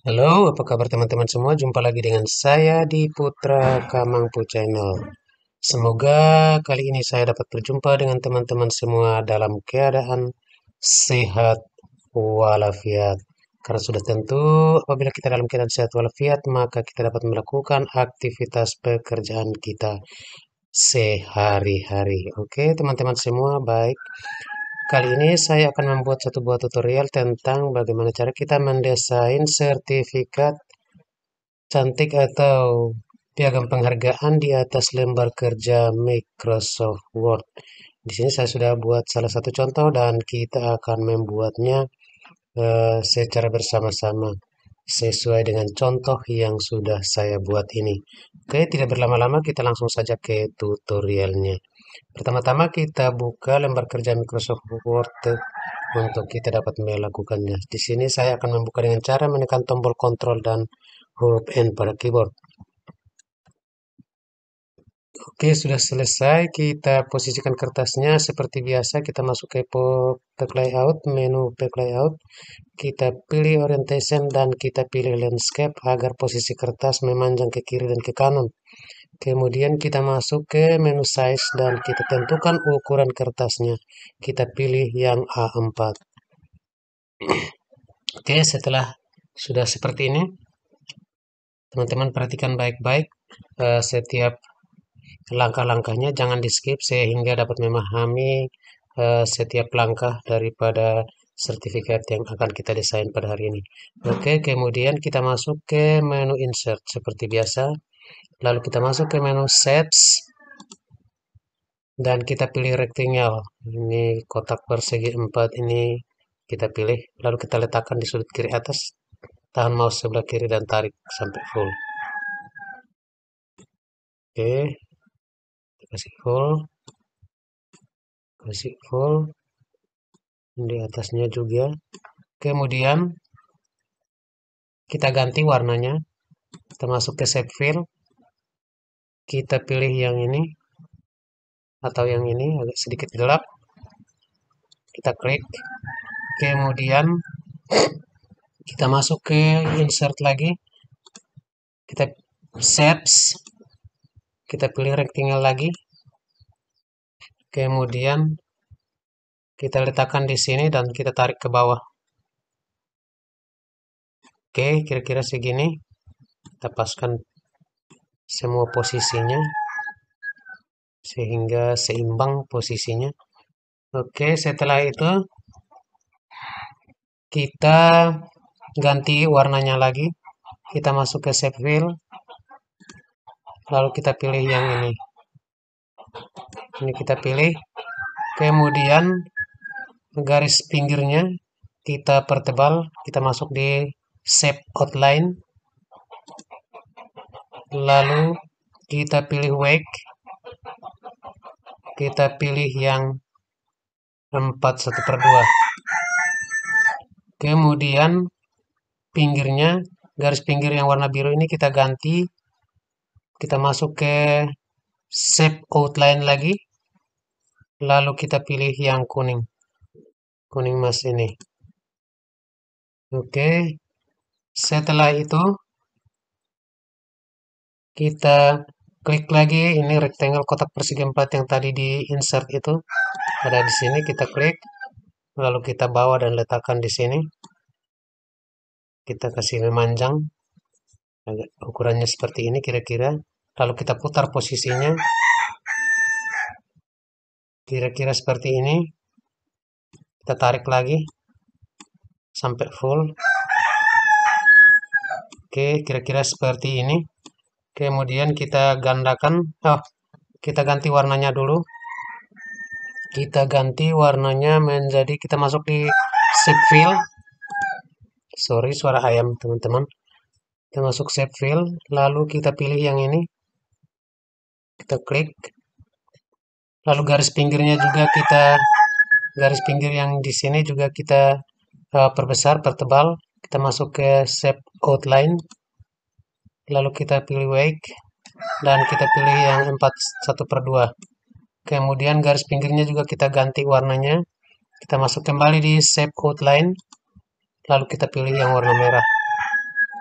Halo, apa kabar teman-teman semua? Jumpa lagi dengan saya di Putra Kamangpu Channel. Semoga kali ini saya dapat berjumpa dengan teman-teman semua dalam keadaan sehat walafiat. Karena sudah tentu apabila kita dalam keadaan sehat walafiat, maka kita dapat melakukan aktivitas pekerjaan kita sehari-hari. Oke, teman-teman semua, baik. Kali ini saya akan membuat satu buah tutorial tentang bagaimana cara kita mendesain sertifikat cantik atau piagam penghargaan di atas lembar kerja Microsoft Word. Di sini saya sudah buat salah satu contoh dan kita akan membuatnya secara bersama-sama sesuai dengan contoh yang sudah saya buat ini. Oke, tidak berlama-lama kita langsung saja ke tutorialnya. Pertama-tama kita buka lembar kerja Microsoft Word untuk kita dapat melakukannya. Di sini saya akan membuka dengan cara menekan tombol Ctrl dan huruf N pada keyboard. Oke, sudah selesai. Kita posisikan kertasnya seperti biasa. Kita masuk ke pack layout, menu pack layout. Kita pilih orientation dan kita pilih landscape agar posisi kertas memanjang ke kiri dan ke kanan. Kemudian kita masuk ke menu size dan kita tentukan ukuran kertasnya. Kita pilih yang A4. Oke, setelah sudah seperti ini, teman-teman perhatikan baik-baik setiap langkah-langkahnya, jangan di skip sehingga dapat memahami setiap langkah daripada sertifikat yang akan kita desain pada hari ini. Oke, kemudian kita masuk ke menu insert seperti biasa. Lalu kita masuk ke menu shapes dan kita pilih rectangle. Ini kotak persegi 4 ini kita pilih. Lalu kita letakkan di sudut kiri atas. Tahan mouse sebelah kiri dan tarik sampai full. Oke, kasih full di atasnya juga. Kemudian kita ganti warnanya. Kita masuk ke shape fill. Kita pilih yang ini atau yang ini agak sedikit gelap. Kita klik. Kemudian kita masuk ke insert lagi. Kita shapes. Kita pilih rectangle lagi. Kemudian kita letakkan di sini dan kita tarik ke bawah. Oke, kira-kira segini. Kita paskan semua posisinya sehingga seimbang posisinya. Oke, setelah itu kita ganti warnanya lagi. Kita masuk ke shape fill. Lalu kita pilih yang ini. Ini kita pilih. Kemudian garis pinggirnya kita pertebal. Kita masuk di shape outline. Lalu kita pilih wake. Kita pilih yang 4/1/2. Kemudian pinggirnya, garis pinggir yang warna biru ini kita ganti. Kita masuk ke shape outline lagi. Lalu kita pilih yang kuning. Kuning emas ini. Oke. Setelah itu kita klik lagi ini rectangle kotak persegi 4 yang tadi di insert itu. Ada di sini, kita klik. Lalu kita bawa dan letakkan di sini. Kita kasih memanjang. Ukurannya seperti ini kira-kira. Lalu kita putar posisinya. Kira-kira seperti ini. Kita tarik lagi sampai full. Oke, kira-kira seperti ini. Kemudian kita gandakan. Kita ganti warnanya dulu. Kita ganti warnanya menjadi, kita masuk di shape fill. Sorry, suara ayam teman-teman. Kita masuk shape fill. Lalu kita pilih yang ini. Kita klik. Lalu garis pinggirnya juga garis pinggir yang di sini juga kita perbesar, pertebal. Kita masuk ke shape outline. Lalu kita pilih wake. Dan kita pilih yang 4/1/2. Kemudian garis pinggirnya juga kita ganti warnanya. Kita masuk kembali di shape outline. Lalu kita pilih yang warna merah.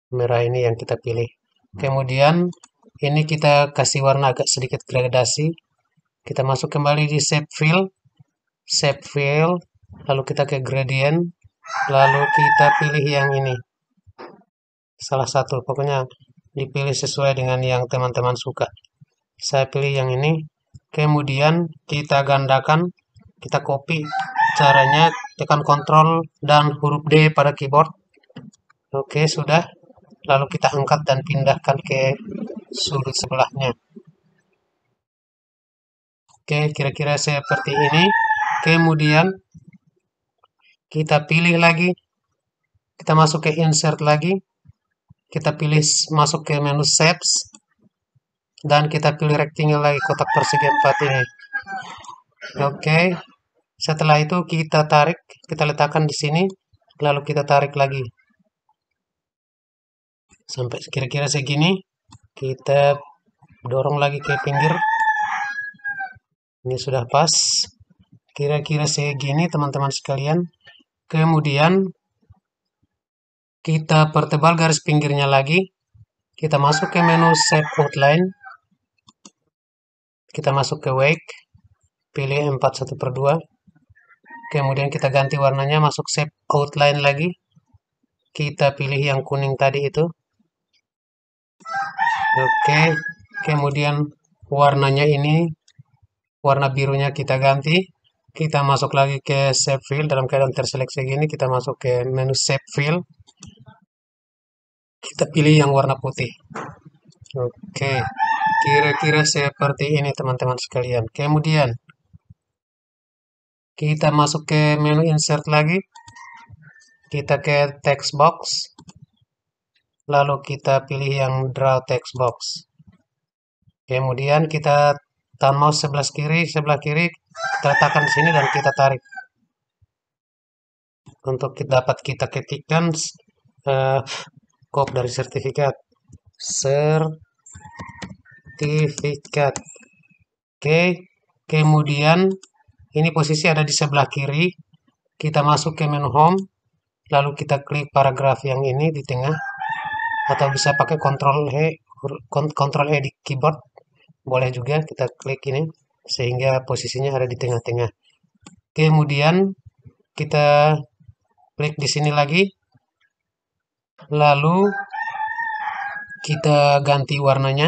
merah ini yang kita pilih. Kemudian ini kita kasih warna agak sedikit gradasi. Kita masuk kembali di shape fill, lalu kita ke gradient, lalu kita pilih yang ini. Salah satu, pokoknya dipilih sesuai dengan yang teman-teman suka. Saya pilih yang ini. Kemudian kita gandakan, kita copy. Caranya tekan Ctrl dan huruf D pada keyboard. Oke, sudah. Lalu kita angkat dan pindahkan ke sudut sebelahnya. Oke, kira-kira seperti ini. Kemudian kita pilih lagi. Kita masuk ke insert lagi. Kita pilih masuk ke menu shapes. Dan kita pilih rectangle lagi, kotak persegi 4 ini. Oke. Setelah itu kita tarik, kita letakkan di sini. Lalu kita tarik lagi. Sampai kira-kira segini. Kita dorong lagi ke pinggir. Ini sudah pas. Kira-kira segini teman-teman sekalian. Kemudian kita pertebal garis pinggirnya lagi. Kita masuk ke menu Shape Outline. Kita masuk ke Wake. Pilih 4:1/2. Kemudian kita ganti warnanya, masuk Shape Outline lagi. Kita pilih yang kuning tadi itu. Oke. Kemudian warnanya ini, warna birunya kita ganti. Kita masuk lagi ke Shape Fill. Dalam keadaan terseleksi gini, kita masuk ke menu Shape Fill. Kita pilih yang warna putih. Oke, kira-kira seperti ini teman-teman sekalian. Kemudian kita masuk ke menu insert lagi. Kita ke text box. Lalu kita pilih yang draw text box. Kemudian kita tahan mouse sebelah kiri, kita letakkan di sini dan kita tarik. Untuk dapat kita ketikkan kode dari sertifikat. Oke, kemudian ini posisi ada di sebelah kiri. Kita masuk ke menu home, lalu kita klik paragraf yang ini di tengah, atau bisa pakai Ctrl E di keyboard. Boleh juga kita klik ini sehingga posisinya ada di tengah-tengah. Kemudian kita klik di sini lagi. Lalu kita ganti warnanya.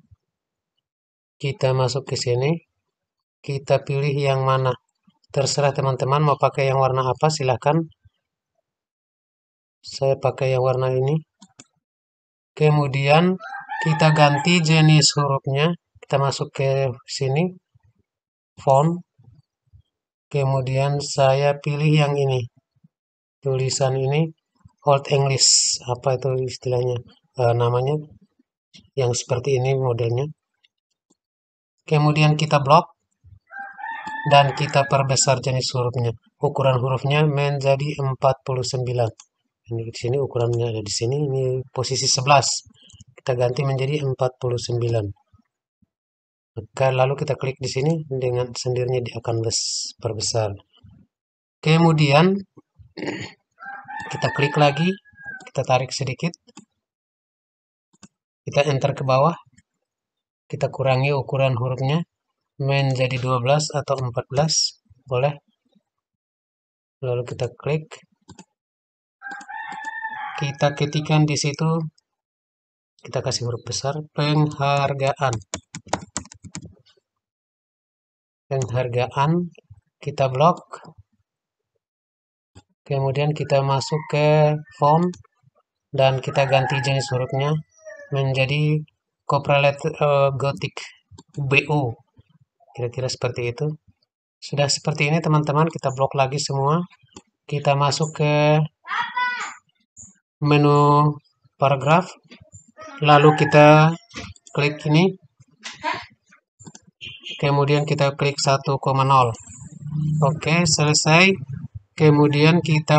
Kita masuk ke sini. Kita pilih yang mana. Terserah teman-teman mau pakai yang warna apa, silahkan. Saya pakai yang warna ini. Kemudian kita ganti jenis hurufnya. Kita masuk ke sini. Font. Kemudian saya pilih yang ini. Tulisan ini. Old English. Apa itu istilahnya? Namanya. Yang seperti ini modelnya. Kemudian kita blok. Dan kita perbesar jenis hurufnya. Ukuran hurufnya menjadi 49. Ini di sini ukurannya ada di sini. Ini posisi 11. Kita ganti menjadi 49. Maka lalu kita klik di sini, dengan sendirinya dia akan perbesar. Kemudian kita klik lagi, kita tarik sedikit. Kita enter ke bawah. Kita kurangi ukuran hurufnya menjadi 12 atau 14, boleh. Lalu kita klik. Kita ketikkan di situ, kita kasih huruf besar, penghargaan, kita blok. Kemudian kita masuk ke font dan kita ganti jenis hurufnya menjadi Coprolite Gothic BO. Kira-kira seperti itu. Sudah seperti ini teman-teman, kita blok lagi semua. Kita masuk ke menu paragraf. Lalu kita klik ini. Kemudian kita klik 1,0. Oke, selesai. Kemudian kita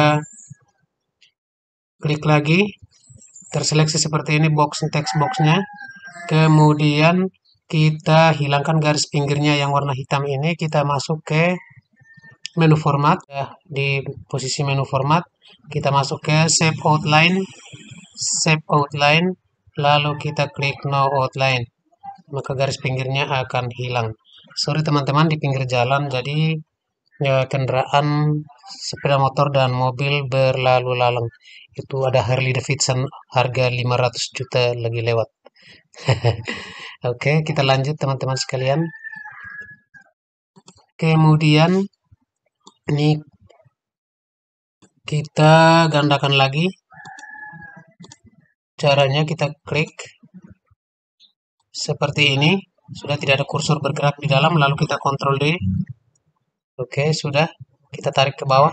klik lagi. Terseleksi seperti ini text boxnya. Kemudian kita hilangkan garis pinggirnya yang warna hitam ini. Kita masuk ke menu format. Di posisi menu format, kita masuk ke Shape Outline. save outline, lalu kita klik no outline, maka garis pinggirnya akan hilang. Sorry teman-teman, di pinggir jalan, jadi ya, kendaraan sepeda motor dan mobil berlalu lalang. Itu ada Harley Davidson harga 500 juta lagi lewat. Oke, kita lanjut teman-teman sekalian. Kemudian ini kita gandakan lagi. Caranya kita klik seperti ini. Sudah tidak ada kursor bergerak di dalam, lalu kita Ctrl D. Oke, sudah. Kita tarik ke bawah.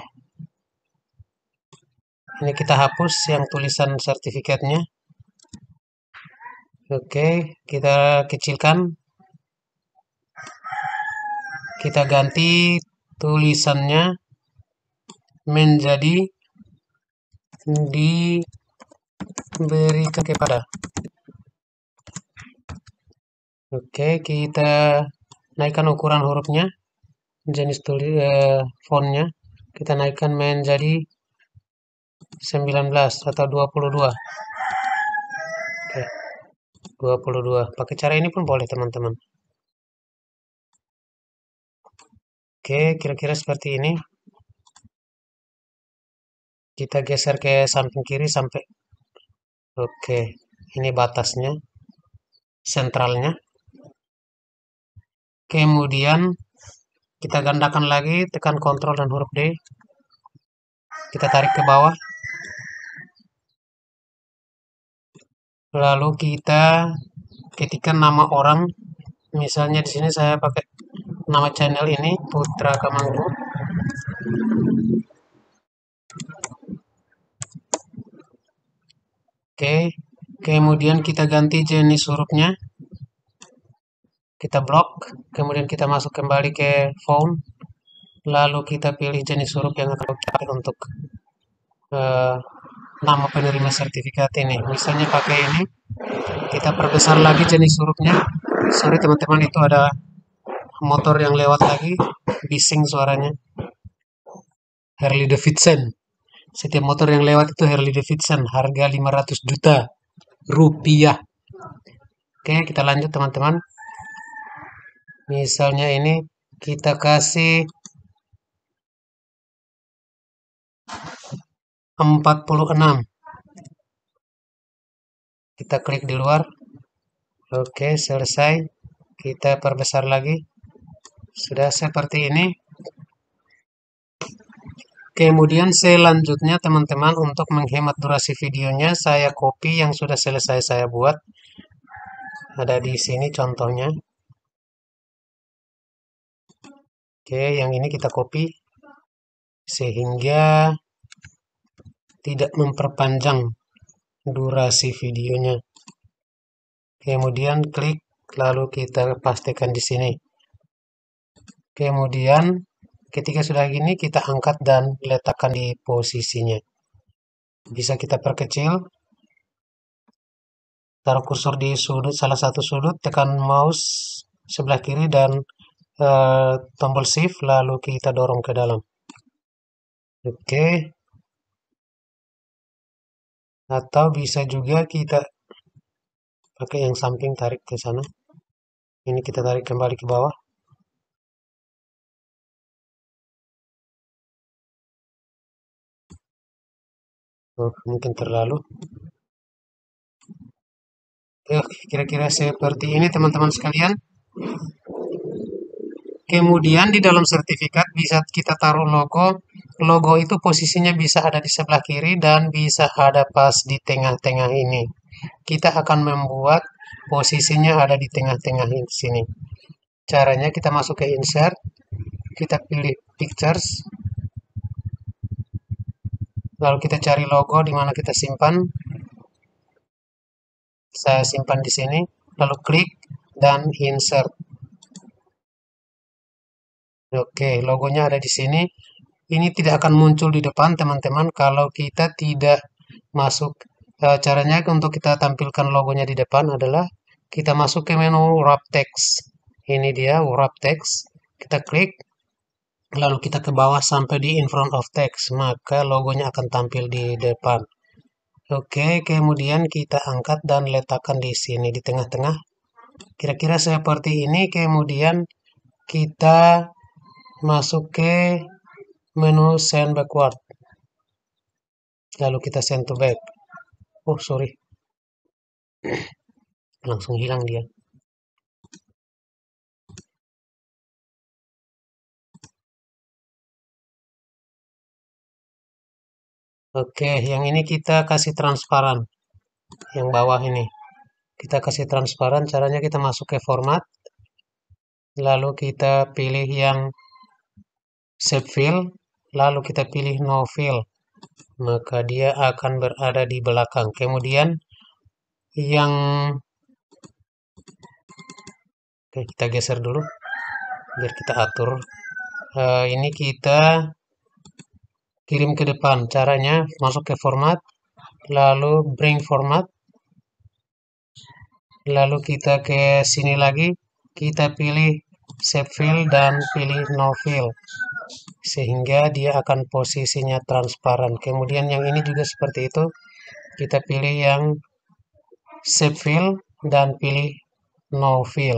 Ini kita hapus yang tulisan sertifikatnya. Oke, kita kecilkan. Kita ganti tulisannya menjadi diberikan kepada. Oke, kita naikkan ukuran hurufnya, jenis fontnya. Kita naikkan menjadi 19 atau 22. Oke, 22. Pakai cara ini pun boleh teman-teman. Oke, kira-kira seperti ini. Kita geser ke samping kiri sampai. Oke, ini batasnya, sentralnya. Kemudian kita gandakan lagi, tekan Ctrl dan huruf D. Kita tarik ke bawah. Lalu kita ketikkan nama orang. Misalnya di sini saya pakai nama channel ini Putra Kamanggu. Oke, kemudian kita ganti jenis hurufnya. Kita blok, kemudian kita masuk kembali ke font. Lalu kita pilih jenis huruf yang akan kita pakai untuk nama penerima sertifikat ini. Misalnya pakai ini. Kita perbesar lagi jenis hurufnya. Sorry teman-teman, itu ada motor yang lewat lagi, bising suaranya. Harley Davidson. Setiap motor yang lewat itu Harley Davidson, harga 500 juta rupiah. Oke, kita lanjut teman-teman. Misalnya ini kita kasih 46. Kita klik di luar. Oke, selesai. Kita perbesar lagi. Sudah seperti ini. Kemudian selanjutnya teman-teman, untuk menghemat durasi videonya, saya copy yang sudah selesai saya buat. Ada di sini contohnya. Oke, yang ini kita copy sehingga tidak memperpanjang durasi videonya. Kemudian klik, lalu kita pastikan di sini. Kemudian ketika sudah gini, kita angkat dan letakkan di posisinya. Bisa kita perkecil. Taruh kursor di sudut, salah satu sudut, tekan mouse sebelah kiri dan tombol shift, lalu kita dorong ke dalam. Oke. Atau bisa juga kita pakai yang samping, tarik ke sana. Ini kita tarik kembali ke bawah. Oh, mungkin terlalu. Kira-kira seperti ini teman-teman sekalian. Kemudian di dalam sertifikat bisa kita taruh logo. Logo itu posisinya bisa ada di sebelah kiri dan bisa ada pas di tengah-tengah ini. Kita akan membuat posisinya ada di tengah-tengah sini. Caranya kita masuk ke insert, kita pilih pictures, lalu kita cari logo di mana kita simpan. Saya simpan di sini, lalu klik dan insert. Oke, logonya ada di sini. Ini tidak akan muncul di depan teman-teman kalau kita tidak masuk. Caranya untuk kita tampilkan logonya di depan adalah kita masuk ke menu wrap text. Ini dia wrap text. Kita klik, lalu kita ke bawah sampai di in front of text, maka logonya akan tampil di depan. Oke, kemudian kita angkat dan letakkan di sini di tengah-tengah. Kira-kira seperti ini. Kemudian kita masuk ke menu send backward. Lalu kita send to back. Oh, sorry. Langsung hilang dia. Oke, yang ini kita kasih transparan. Yang bawah ini. Kita kasih transparan, caranya kita masuk ke format. Lalu kita pilih yang shape fill. Lalu kita pilih no fill. Maka dia akan berada di belakang. Kemudian yang oke, kita geser dulu biar kita atur. Ini kita kirim ke depan. Caranya masuk ke format, lalu bring format, lalu kita ke sini lagi, kita pilih shape fill dan pilih no fill, sehingga dia akan posisinya transparan. Kemudian yang ini juga seperti itu, kita pilih yang shape fill dan pilih no fill.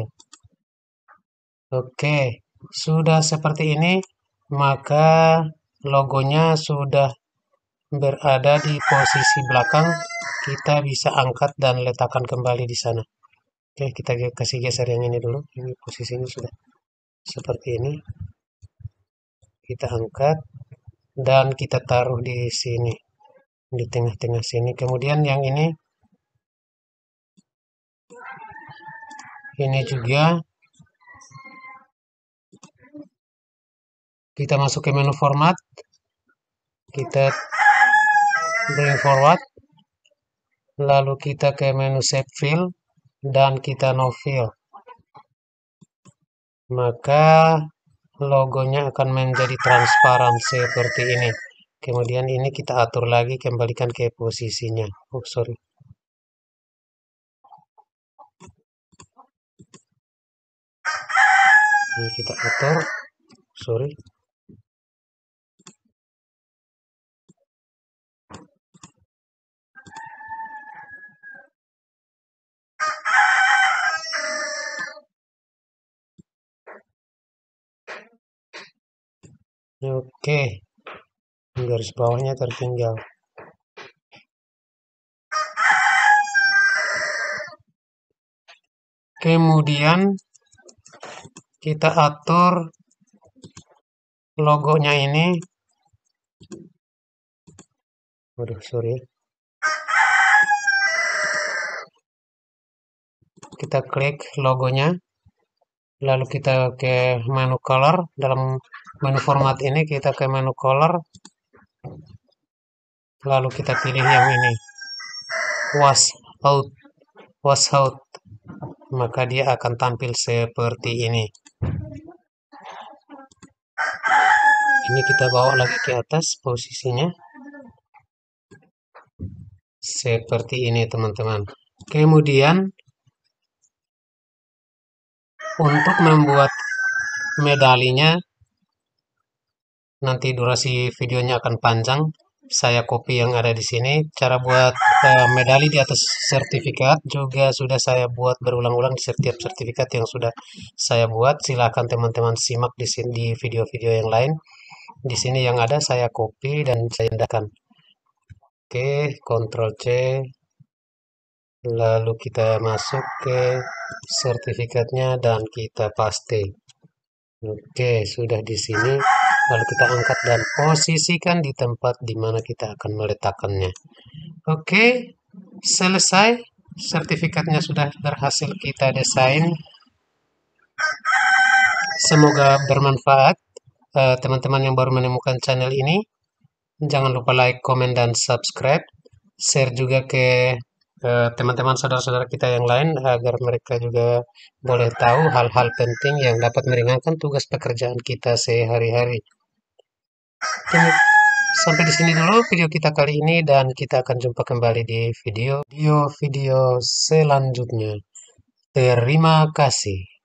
Oke, sudah seperti ini, maka logonya sudah berada di posisi belakang. Kita bisa angkat dan letakkan kembali di sana. Oke, kita kasih geser yang ini dulu. Ini posisinya sudah seperti ini. Kita angkat dan kita taruh di sini, di tengah-tengah sini. Kemudian yang ini juga kita masuk ke menu format, kita bring forward, lalu kita ke menu shape fill dan kita no fill. Maka logonya akan menjadi transparan seperti ini. Kemudian ini kita atur lagi, kembalikan ke posisinya. Oh, sorry. Ini kita atur. Sorry. Oke. Garis bawahnya tertinggal. Kemudian kita atur logonya ini. Waduh, sorry. Kita klik logonya. Lalu kita ke menu color. Dalam menu format ini kita ke menu color. Lalu kita pilih yang ini. Wash out. Maka dia akan tampil seperti ini. Ini kita bawa lagi ke atas posisinya. Seperti ini, teman-teman. Kemudian untuk membuat medalinya, nanti durasi videonya akan panjang. Saya copy yang ada di sini. Cara buat medali di atas sertifikat juga sudah saya buat berulang-ulang di setiap sertifikat yang sudah saya buat. Silakan teman-teman simak di sini di video-video yang lain. Di sini yang ada saya copy dan saya indahkan. Oke, Ctrl C. Lalu kita masuk ke sertifikatnya dan kita paste. Oke, sudah di sini. Lalu kita angkat dan posisikan di tempat di mana kita akan meletakkannya. Oke, selesai. Sertifikatnya sudah berhasil kita desain. Semoga bermanfaat. Teman-teman yang baru menemukan channel ini, jangan lupa like, komen, dan subscribe. Share juga ke teman-teman saudara-saudara kita yang lain agar mereka juga boleh tahu hal-hal penting yang dapat meringankan tugas pekerjaan kita sehari-hari. Sampai di sini dulu video kita kali ini dan kita akan jumpa kembali di video selanjutnya. Terima kasih.